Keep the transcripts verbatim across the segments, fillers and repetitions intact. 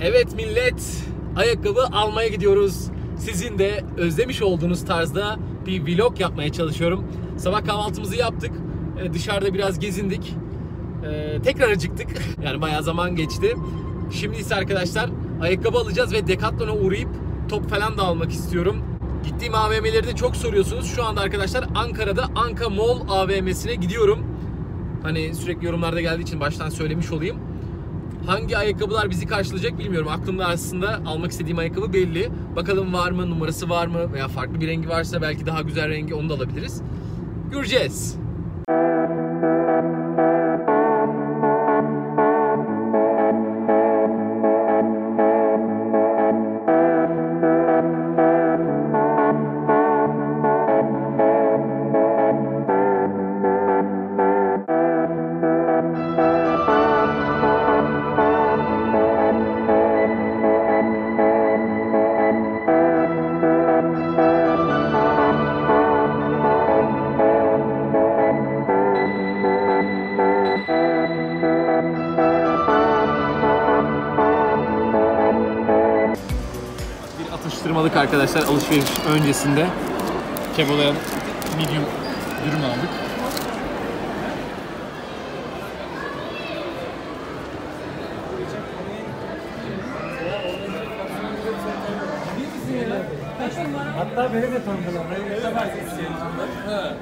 Evet millet, ayakkabı almaya gidiyoruz. Sizin de özlemiş olduğunuz tarzda bir vlog yapmaya çalışıyorum. Sabah kahvaltımızı yaptık. Ee, dışarıda biraz gezindik. Ee, tekrar acıktık. Yani bayağı zaman geçti. Şimdi ise arkadaşlar ayakkabı alacağız ve Decathlon'a uğrayıp top falan da almak istiyorum. Gittiğim A V M'leri de çok soruyorsunuz. Şu anda arkadaşlar Ankara'da Anka Mall A V M'sine gidiyorum. Hani sürekli yorumlarda geldiği için baştan söylemiş olayım. Hangi ayakkabılar bizi karşılayacak bilmiyorum. Aklımda aslında almak istediğim ayakkabı belli. Bakalım var mı, numarası var mı veya farklı bir rengi varsa belki daha güzel rengi onu da alabiliriz. Göreceğiz. Atıştırmalık arkadaşlar alışveriş öncesinde Kebolo'ya medium dürüm aldık. Hatta beni de tanıdılar. Beni de tanıdılar.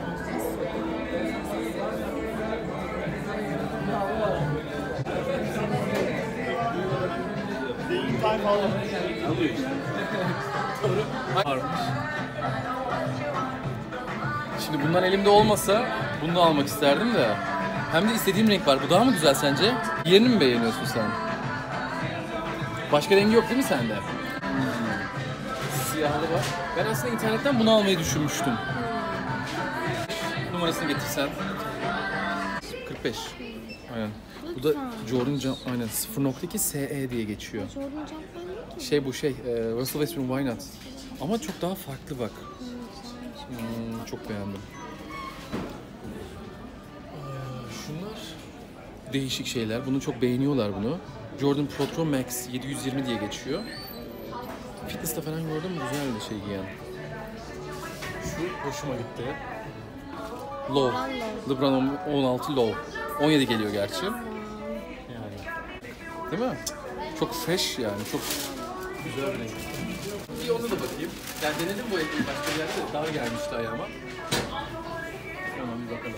Şimdi bundan elimde olmasa bunu da almak isterdim de. Hem de istediğim renk var. Bu daha mı güzel sence? Yerini mi beğeniyorsun sen? Başka rengi yok değil mi sende? Hmm. Siyahlı var. Ben aslında internetten bunu almayı düşünmüştüm. Numarasını getirsen. kırk beş. Aynen. Bu da Jordan Jump, aynen sıfır nokta iki S E diye geçiyor. Jordan Jump ki. Şey bu şey, e, Russell Westbrook Why Not? Ama çok daha farklı bak. Hmm, çok beğendim. Şunlar değişik şeyler. Bunu çok beğeniyorlar bunu. Jordan Pro Pro Max yedi yüz yirmi diye geçiyor. Fitness'ta falan gördüm mü? Güzel bir şey giyen. Şu hoşuma gitti. Low. LeBron on altı Low. on yedi geliyor gerçi. Yani. Değil mi? Çok fresh yani. Çok güzel bir renk. Bir onu da bakayım. Yani denedim bu ayakkabıyı başka bir yerde de dar gelmişti ayağıma. Tamam bir bakalım.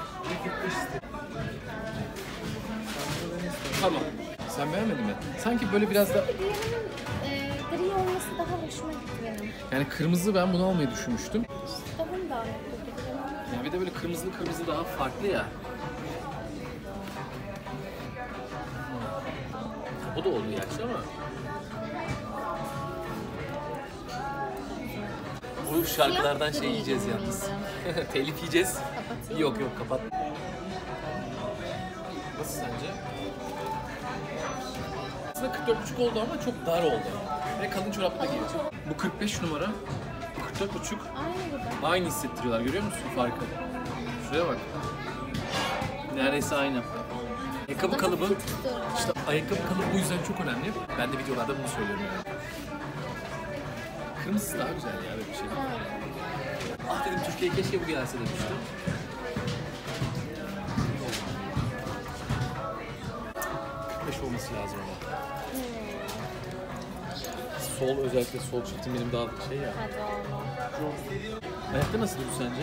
Tamam. Sen beğenmedin mi? Sanki böyle biraz da... Diğerinin e, gri olması daha hoşuma gitti benim. Yani kırmızı ben bunu almayı düşünmüştüm. Daha da. Yani bir de böyle kırmızılı kırmızı daha farklı ya. O da oldu gerçi ama. Bu şarkılardan şey yiyeceğiz yalnız. Telif yiyeceğiz. Kapatayım. Yok yok kapat. Nasıl sence? Aslında kırk dört buçuk oldu ama çok dar oldu. Ve kalın çorapla da giyiyor. Bu kırk beş numara. kırk dört buçuk. Aynı burada. Aynı hissettiriyorlar, görüyor musun farkı? Şuraya bak. Neredeyse aynı. Ayakkabı kalıbı, işte ayakkabı kalıbı bu yüzden çok önemli. Ben de videolarda bunu söylüyorum yani. Kırmızısı daha güzel ya böyle bir şey. Ah dedim Türkiye'ye keşke bu gelse demiştim. kırk beş olması lazım ama. Sol özellikle sol çiftim benim daha şey ya. Hadi oğlum. Ayakta nasıl durdu sence?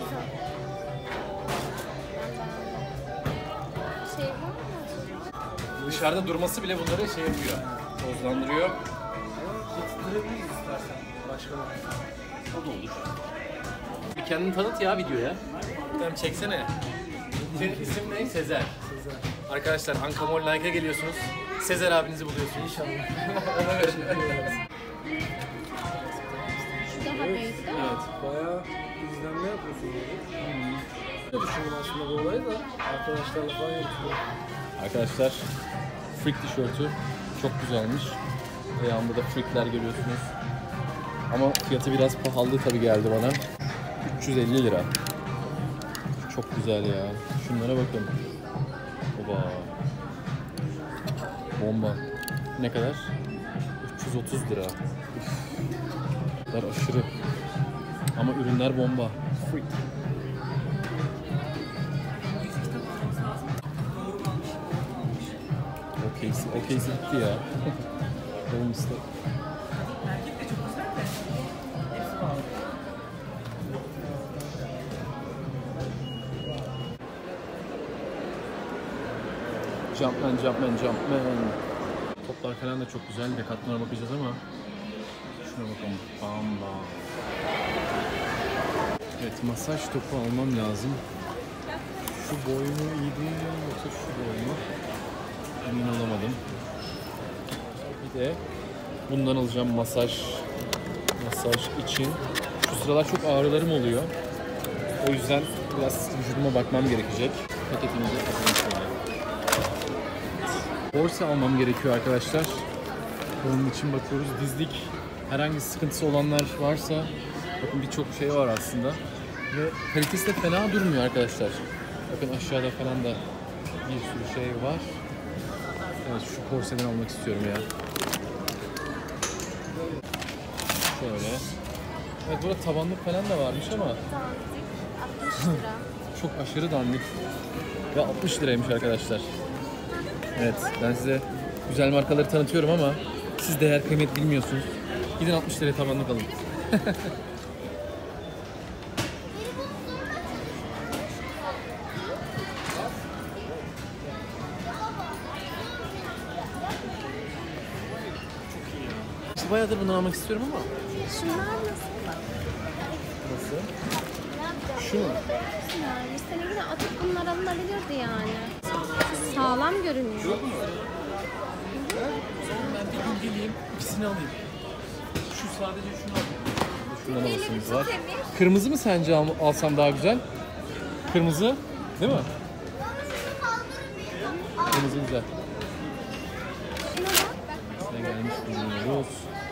Şey var mı? Dışarıda durması bile bunları şey yapıyor. Tozlandırıyor. Getirebiliriz istersen. Başka bir. O da olur. Bir kendini tanıt ya videoya. Tamam çeksene. Senin isim ne? Sezer. Sezer. Arkadaşlar Anka Mall Like'a geliyorsunuz. Sezer abinizi buluyorsunuz. İnşallah. Şu daha büyük değil mi? Evet. Bayağı izlenme yapıyorsun böyle. Ne düşündüm aslında bu olayı da arkadaşlarla falan yapıyorum. Arkadaşlar Freak tişörtü çok güzelmiş. Ayağımda da Freak'ler görüyorsunuz. Ama fiyatı biraz pahalı tabii geldi bana. üç yüz elli lira. Çok güzel ya. Şunlara bakın. Oba. Bomba. Ne kadar? üç yüz otuz lira. Üf. Bunlar aşırı. Ama ürünler bomba. Freak. Okeysi, okeysi bitti ya. Olmuştu. Jumpman, Jumpman, Jumpman. Toplar falan da çok güzel. Decathlon'a bakacağız ama şuna bakalım. Bam bam. Evet, masaj topu almam lazım. Şu boy mu iyiydi yoksa şu boy mu? Emin olamadım. Bir de bundan alacağım masaj masaj için. Şu sıralar çok ağrılarım oluyor. O yüzden biraz vücuduma bakmam gerekecek. Paketimizi atalım şöyle. Borsa almam gerekiyor arkadaşlar. Onun için bakıyoruz. Dizlik herhangi sıkıntısı olanlar varsa bakın birçok şey var aslında. Ve kalitesi de fena durmuyor arkadaşlar. Bakın aşağıda falan da bir sürü şey var. Evet, şu korseden almak istiyorum ya. Şöyle. Evet, burada tabanlık falan da varmış ama altmış lira. çok aşırı dandik. Ve altmış liraymış arkadaşlar. Evet, ben size güzel markaları tanıtıyorum ama siz değer kıymet bilmiyorsunuz. Gidin altmış liraya tabanlık alın. İşte bayağıdır bunu almak istiyorum ama. Şunlar nasıl? Bak. Nasıl? Ya, Şu mu? yani senin yine atıp bunlar alınabilirdi yani. Sağlam görünüyor. Yok mu? O zaman ben bir gün geleyim, ikisini alayım. Şu sadece şunu alayım. Şundan alasımız var. Kırmızı mı sence al, alsam daha güzel? Kırmızı, değil mi? Kırmızı güzel. Şuna bak. Ne gelmiş bulunuyoruz.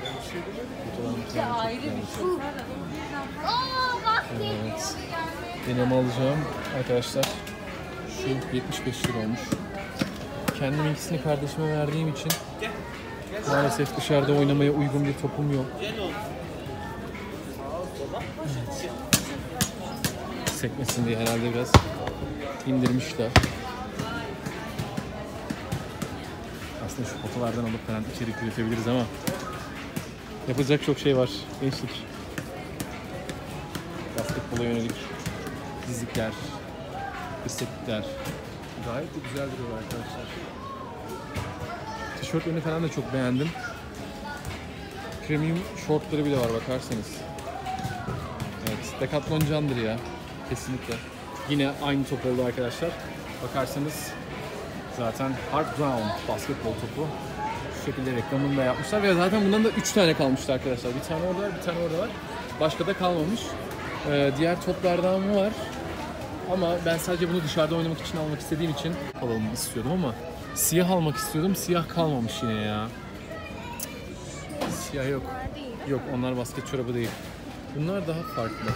Evet. Benim alacağım arkadaşlar. Şu yetmiş beş lira olmuş. Kendim ikisini kardeşime verdiğim için maalesef dışarıda oynamaya uygun bir topum yok. Evet. Sekmesin diye herhalde biraz indirmişler. Aslında şu fotolardan alıp falan içerik üretebiliriz ama yapacak çok şey var. Gençlik. Basketbola yönelik dizlikler, bisikletler. Gayet de güzel duruyor arkadaşlar. Tişörtlerini falan da çok beğendim. Premium şortları bile var bakarsanız. Evet, Decathlon candır ya. Kesinlikle. Yine aynı top oldu arkadaşlar. Bakarsanız zaten Hard Brown basketbol topu. Şu şekilde reklamını da yapmışlar ve zaten bundan da üç tane kalmıştı arkadaşlar. Bir tane orada var, bir tane orada var. Başka da kalmamış. Ee, diğer toplardan var. Ama ben sadece bunu dışarıda oynamak için almak istediğim için alalım istiyordum ama siyah almak istiyordum. Siyah kalmamış yine ya. Cık, siyah yok. Yok, onlar basket çorabı değil. Bunlar daha farklı.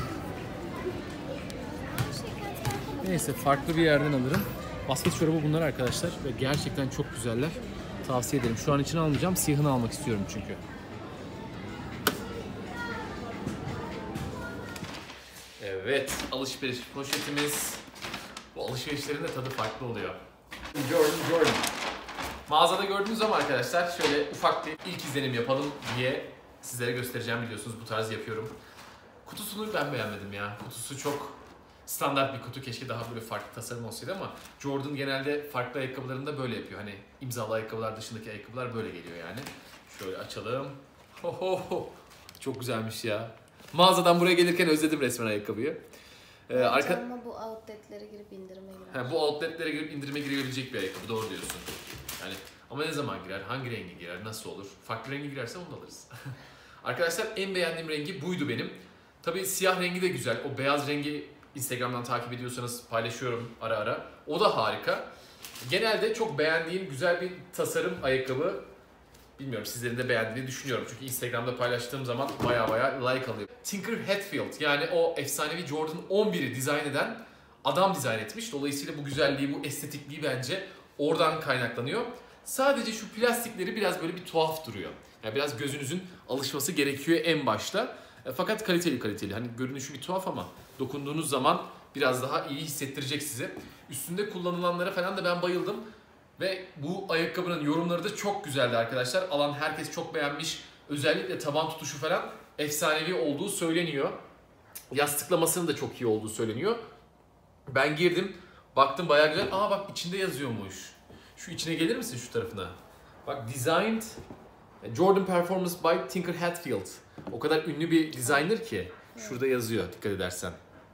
Neyse, farklı bir yerden alırım. Basket çorabı bunlar arkadaşlar ve gerçekten çok güzeller. Tavsiye ederim. Şu an için almayacağım. Siyahını almak istiyorum çünkü. Evet, alışveriş poşetimiz. Bu alışverişlerin de tadı farklı oluyor. Jordan, Jordan. Mağazada gördüğünüz zaman arkadaşlar şöyle ufak bir ilk izlenim yapalım diye sizlere göstereceğim, biliyorsunuz bu tarz yapıyorum. Kutusunu ben beğenmedim ya. Kutusu çok standart bir kutu. Keşke daha böyle farklı tasarım olsaydı ama Jordan genelde farklı ayakkabılarında böyle yapıyor. Hani imzalı ayakkabılar dışındaki ayakkabılar böyle geliyor yani. Şöyle açalım. Ho ho ho. Çok güzelmiş ya. Mağazadan buraya gelirken özledim resmen ayakkabıyı. Ee, arka... Ama bu outletlere girip indirime girer. Ha, bu outletlere girip indirime girebilecek bir ayakkabı, doğru diyorsun. Yani ama ne zaman girer, hangi rengi girer, nasıl olur? Farklı rengi girerse onu da alırız. Arkadaşlar en beğendiğim rengi buydu benim. Tabii siyah rengi de güzel. O beyaz rengi Instagram'dan takip ediyorsanız paylaşıyorum ara ara. O da harika. Genelde çok beğendiğim güzel bir tasarım ayakkabı. Bilmiyorum, sizlerin de beğendiğini düşünüyorum. Çünkü Instagram'da paylaştığım zaman baya baya like alıyor. Tinker Hatfield, yani o efsanevi Jordan on biri dizayn eden adam dizayn etmiş. Dolayısıyla bu güzelliği, bu estetikliği bence oradan kaynaklanıyor. Sadece şu plastikleri biraz böyle bir tuhaf duruyor. Yani biraz gözünüzün alışması gerekiyor en başta. E, fakat kaliteli kaliteli. Hani görünüşü bir tuhaf ama dokunduğunuz zaman biraz daha iyi hissettirecek size. Üstünde kullanılanlara falan da ben bayıldım. Ve bu ayakkabının yorumları da çok güzeldi arkadaşlar. Alan herkes çok beğenmiş. Özellikle taban tutuşu falan efsanevi olduğu söyleniyor. Yastıklamasının da çok iyi olduğu söyleniyor. Ben girdim, baktım bayağı güzel. Aa bak içinde yazıyormuş. Şu içine gelir misin şu tarafına? Bak designed Jordan Performance by Tinker Hatfield. O kadar ünlü bir designer ki. Şurada yazıyor dikkat edersen.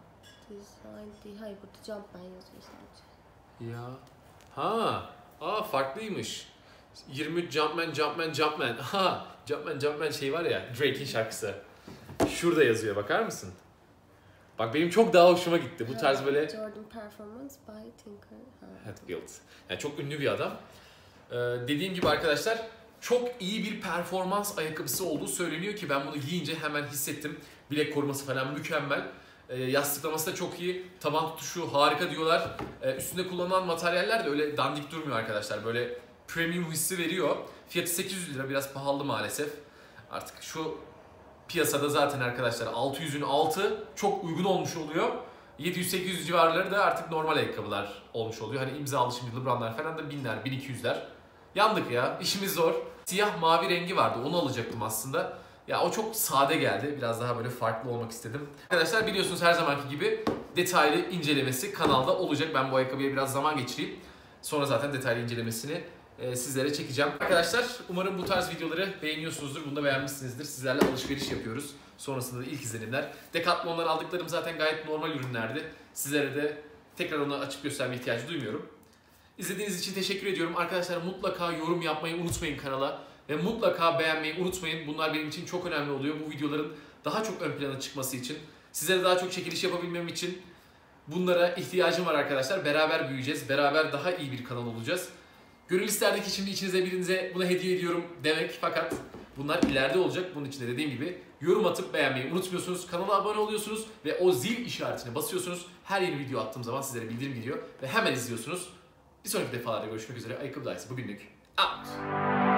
Design değil. Hayır burada Jumpman yazıyor sadece. Ya. Ha. Aa farklıymış. yirmi üç Jumpman, Jumpman, Jumpman. Ha, Jumpman, Jumpman şey var ya, Drake'in şarkısı. Şurada yazıyor, bakar mısın? Bak benim çok daha hoşuma gitti. Bu tarz böyle... Jordan Performance by Tinker Hatfield. Yani çok ünlü bir adam. Ee, dediğim gibi arkadaşlar, çok iyi bir performans ayakkabısı olduğu söyleniyor ki ben bunu giyince hemen hissettim. Bilek koruması falan mükemmel. Ee, yastıklaması da çok iyi. Taban tutuşu harika diyorlar. Ee, üstünde kullanılan materyaller de öyle dandik durmuyor arkadaşlar. Böyle premium hissi veriyor. Fiyatı sekiz yüz lira, biraz pahalı maalesef. Artık şu piyasada zaten arkadaşlar altı yüzün altı çok uygun olmuş oluyor. yedi yüz sekiz yüz civarları da artık normal ayakkabılar olmuş oluyor. Hani imzalı şimdi LeBron'lar falan da binler, bin iki yüzler. Yandık ya, işimiz zor. Siyah mavi rengi vardı, onu alacaktım aslında. Ya o çok sade geldi, biraz daha böyle farklı olmak istedim. Arkadaşlar biliyorsunuz her zamanki gibi detaylı incelemesi kanalda olacak. Ben bu ayakkabıya biraz zaman geçireyim. Sonra zaten detaylı incelemesini e, sizlere çekeceğim. Arkadaşlar umarım bu tarz videoları beğeniyorsunuzdur. Bunu da beğenmişsinizdir. Sizlerle alışveriş yapıyoruz. Sonrasında da ilk izlenimler. Decathlon'dan aldıklarım zaten gayet normal ürünlerdi. Sizlere de tekrar onu açıp gösterme ihtiyacı duymuyorum. İzlediğiniz için teşekkür ediyorum. Arkadaşlar mutlaka yorum yapmayı unutmayın kanala. Ve mutlaka beğenmeyi unutmayın. Bunlar benim için çok önemli oluyor. Bu videoların daha çok ön plana çıkması için. Sizlere daha çok çekiliş yapabilmem için bunlara ihtiyacım var arkadaşlar. Beraber büyüyeceğiz. Beraber daha iyi bir kanal olacağız. Gönül isterdi ki şimdi içinize birinize bunu hediye ediyorum demek. Fakat bunlar ileride olacak. Bunun için de dediğim gibi yorum atıp beğenmeyi unutmuyorsunuz. Kanala abone oluyorsunuz ve o zil işaretine basıyorsunuz. Her yeni video attığım zaman sizlere bildirim geliyor ve hemen izliyorsunuz. Bir sonraki defalarda görüşmek üzere. Ayakkabı Dayısı bugünlük out.